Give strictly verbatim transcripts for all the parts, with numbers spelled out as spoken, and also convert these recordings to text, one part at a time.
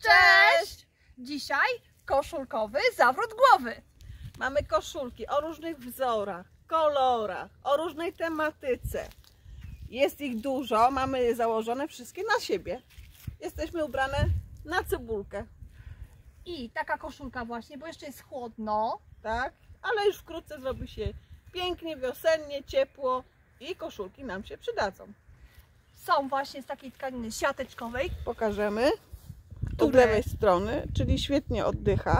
Cześć! Dzisiaj koszulkowy zawrót głowy. Mamy koszulki o różnych wzorach, kolorach, o różnej tematyce. Jest ich dużo, mamy je założone wszystkie na siebie. Jesteśmy ubrane na cebulkę. I taka koszulka właśnie, bo jeszcze jest chłodno. Tak, ale już wkrótce zrobi się pięknie, wiosennie, ciepło i koszulki nam się przydadzą. Są właśnie z takiej tkaniny siateczkowej. Pokażemy Które... od lewej strony, czyli świetnie oddycha.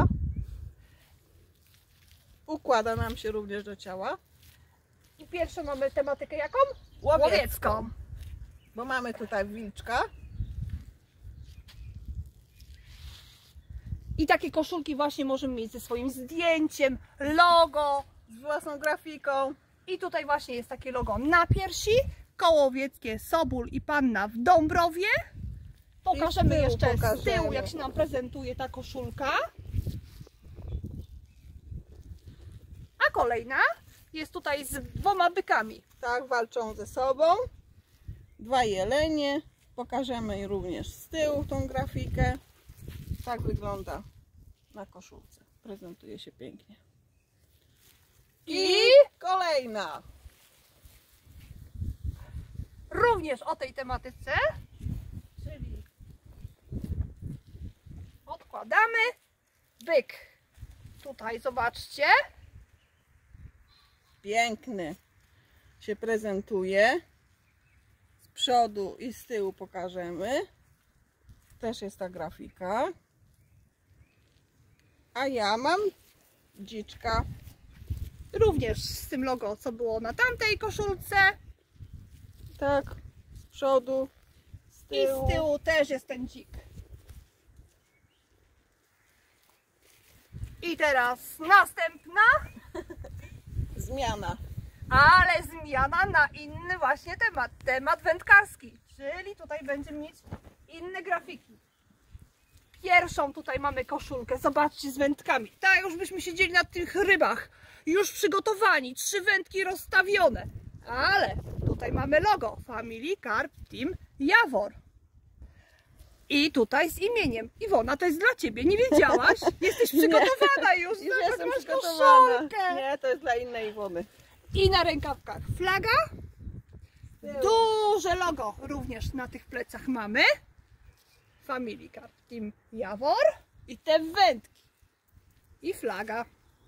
Układa nam się również do ciała. I pierwszą mamy tematykę jaką? Łowiecką. Łowiecką. Bo mamy tutaj wilczka. I takie koszulki właśnie możemy mieć ze swoim zdjęciem, logo. Z własną grafiką. I tutaj właśnie jest takie logo na piersi. Koło łowieckie Soból i Panna w Dąbrowie. Pokażemy tyłu jeszcze pokażemy. z tyłu, jak się nam prezentuje ta koszulka. A kolejna jest tutaj z dwoma bykami. Tak, walczą ze sobą. Dwa jelenie. Pokażemy również z tyłu tą grafikę. Tak wygląda na koszulce. Prezentuje się pięknie. I, I kolejna. również o tej tematyce. Czyli odkładamy. Byk. Tutaj zobaczcie. Piękny się prezentuje. Z przodu i z tyłu pokażemy. Też jest ta grafika. A ja mam dziczka. Również z tym logo, co było na tamtej koszulce. Tak, z przodu, z I tyłu. z tyłu też jest ten dzik. I teraz następna, Zmiana. ale zmiana na inny właśnie temat. Temat wędkarski, czyli tutaj będziemy mieć inne grafiki. Pierwszą tutaj mamy koszulkę, zobaczcie, z wędkami. Tak, już byśmy siedzieli na tych rybach, już przygotowani, trzy wędki rozstawione. Ale tutaj mamy logo Family Carp Team Jawor. I tutaj z imieniem. Iwona, to jest dla Ciebie, nie wiedziałaś? Jesteś przygotowana już, Już zobacz, jestem masz przygotowana. koszulkę. Nie, to jest dla innej Iwony. I na rękawkach flaga. Duże logo również na tych plecach mamy. Family Carp Team Jawor. I te wędki. I flaga.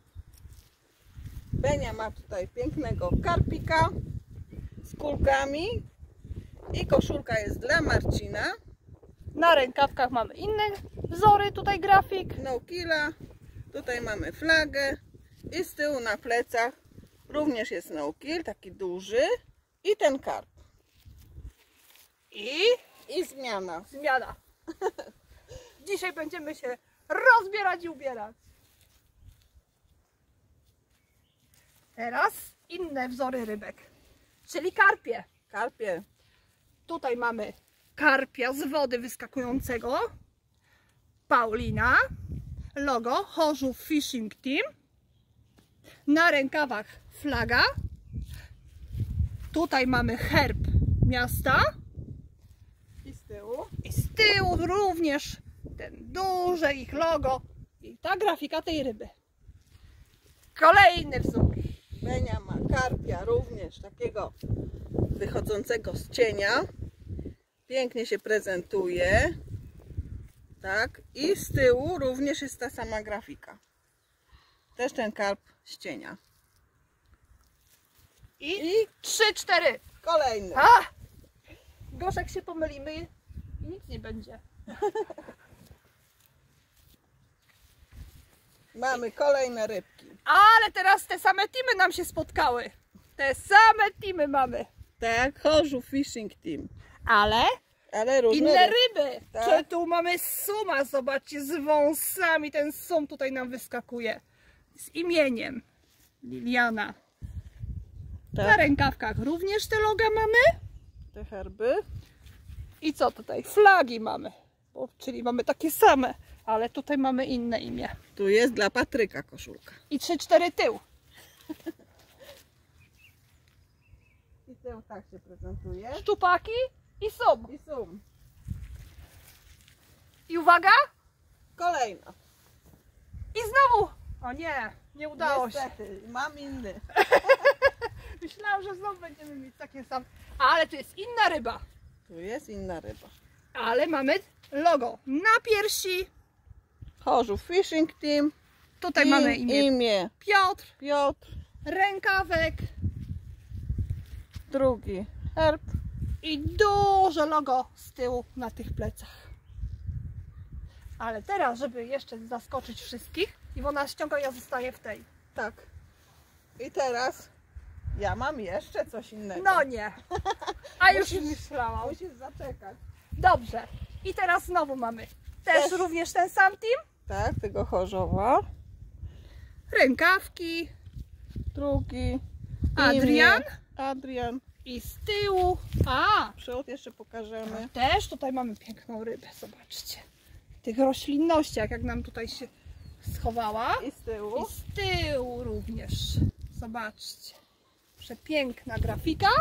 Benia ma tutaj pięknego karpika z kulkami. I koszulka jest dla Marcina. Na rękawkach mamy inne wzory, tutaj grafik. No killa. Tutaj mamy flagę. I z tyłu na plecach również jest no kill, taki duży. I ten karp. I I zmiana. zmiana. Dzisiaj będziemy się rozbierać i ubierać. Teraz inne wzory rybek, czyli karpie. Karpie. Tutaj mamy karpia z wody wyskakującego. Paulina. Logo Chorzów Fishing Team. Na rękawach flaga. Tutaj mamy herb miasta. I z tyłu. I z tyłu również ten duże ich logo. I ta grafika tej ryby. Kolejny wzór. Benia ma karpia również takiego wychodzącego z cienia. Pięknie się prezentuje. Tak. I z tyłu również jest ta sama grafika. Też ten karp z cienia. I, I trzy, cztery. Kolejny. A! Gorzej jak się pomylimy i nic nie będzie. Mamy kolejne rybki. Ale teraz te same teamy nam się spotkały. Te same teamy mamy. Tak, Chorzów Fishing Team. Ale Ale różne inne ryby. ryby. Tak. Czy tu mamy suma, zobaczcie, z wąsami. Ten sum tutaj nam wyskakuje. Z imieniem Liliana. Tak. Na rękawkach również te loga mamy. Te herby. I co tutaj? Flagi mamy. Bo, czyli mamy takie same, ale tutaj mamy inne imię. Tu jest dla Patryka koszulka. I trzy, cztery tył. I tył tak się prezentuje. Szczupaki i sum. I sum. I uwaga, kolejna. I znowu, o nie, nie udało Niestety, mam inny. się. Myślałam, że znowu będziemy mieć takie same. Ale tu jest inna ryba. Tu jest inna ryba. Ale mamy logo na piersi. Chorzów Fishing Team. Tutaj I mamy imię imię Piotr, Piotr, rękawek drugi herb. i duże logo z tyłu na tych plecach. Ale teraz, żeby jeszcze zaskoczyć wszystkich, Iwona ściąga, ja zostaję w tej. Tak. I teraz ja mam jeszcze coś innego. No nie. A już Musisz- myślałam. Musisz zaczekać. Dobrze. I teraz znowu mamy też, Też. również ten sam team. Tak, tego Chorzowa. Rękawki Drugi. Adrian. Imię Adrian. i z tyłu. A, Przód jeszcze pokażemy. też tutaj mamy piękną rybę, zobaczcie. W tych roślinnościach, jak nam tutaj się schowała. I z tyłu. I z tyłu również. Zobaczcie. Przepiękna grafika.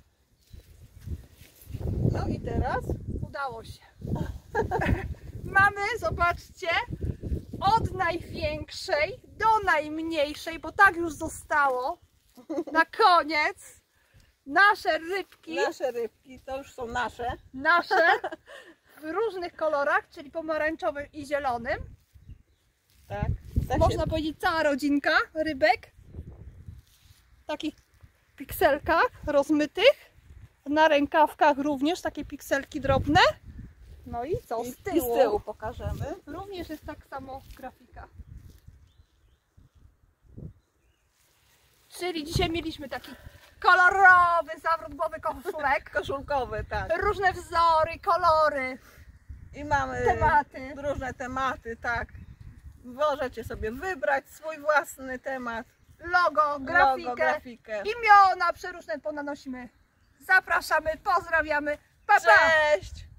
No i teraz Udało się. Mamy, zobaczcie, od największej do najmniejszej, bo tak już zostało. Na koniec nasze rybki, nasze rybki, to już są nasze. nasze w różnych kolorach, czyli pomarańczowym i zielonym. Tak. tak Można się... powiedzieć cała rodzinka rybek. W takich pikselkach rozmytych. Na rękawkach również takie pikselki drobne. No i co? I, Z tyłu. I z tyłu pokażemy. Również jest tak samo grafika. Czyli dzisiaj mieliśmy taki kolorowy, zawrótbowy koszulek. Koszulkowy, tak. Różne wzory, kolory, I mamy tematy. różne tematy, tak. Możecie sobie wybrać swój własny temat. Logo, grafikę, Logo, grafikę. imiona przeróżne ponanosimy. Zapraszamy, pozdrawiamy. Pa, pa! Cześć!